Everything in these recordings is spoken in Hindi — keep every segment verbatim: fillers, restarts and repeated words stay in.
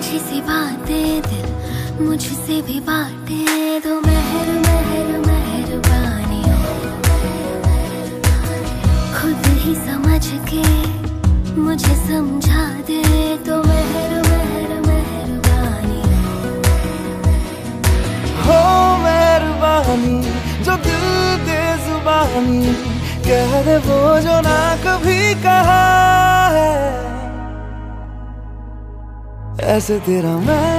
तुझे सी बातें दिल मुझसे भी बांटे दो। मेहर मेहर मेहरबानी खुद ही समझ के मुझे समझा दे तो। मेहर मेहर मेहरबानी हो मेहरबानी जो दिल दे जुबानी कह दे वो जो ना कभी कहा है। ऐसे तेरा मैं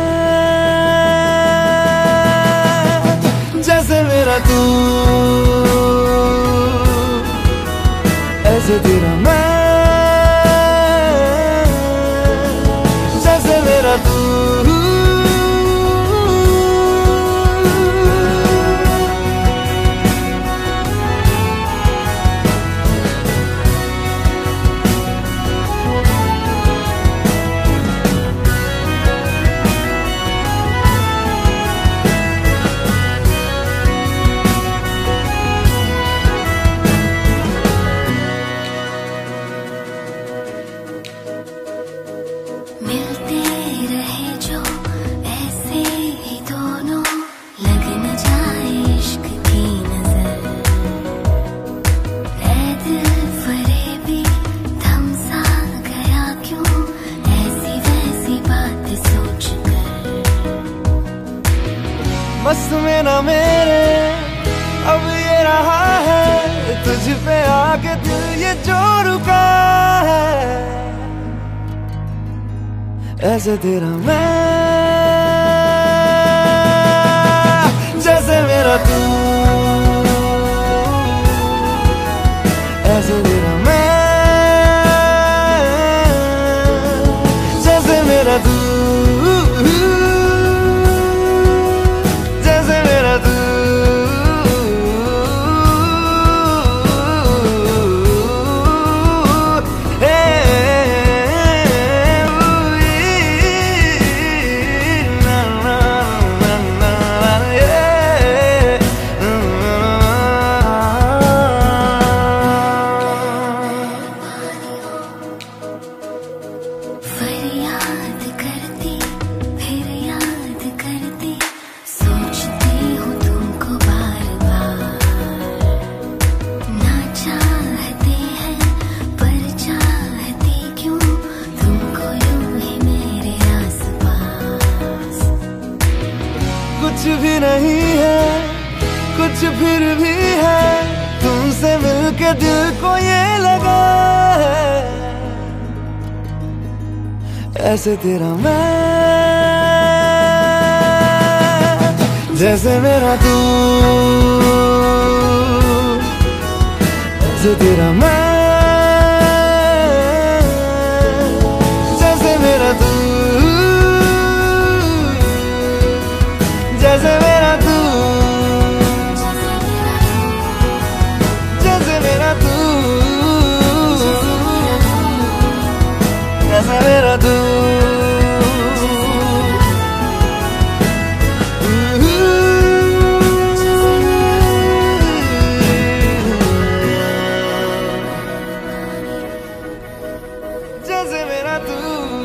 जैसे मेरा तू, ऐसे तेरा मैं जैसे मेरा तू। मिलते रहे जो ऐसे ही दोनों लग न जाए इश्क की नजर। ऐ दिल फरेबी थम सा गया क्यों ऐसी वैसी बात सोच कर। बस में ना मेरे अब ये रहा है तुझ पे आके दिल ये जो रुका है। ऐसे तेरा मैं जैसे मेरा तू, ऐसे तेरा मैं जैसे मेरा तू, जैसे मेरा तू। फरियाद करती फिर याद करती सोचती हूँ तुमको बार बार। ना चाहते हैं पर चाहती क्यों तुमको यूं ही मेरे आसपास। कुछ भी नहीं है कुछ फिर भी है तुमसे मिलके दिल को ये लगा है। ऐसे तेरा मैं जैसे मेरा तू, ऐसे तेरा मैं जैसे मेरा तू, जैसे मेरा तू, जैसे मेरा तू, जैसे मेरा तू। जैसे मेरा तू।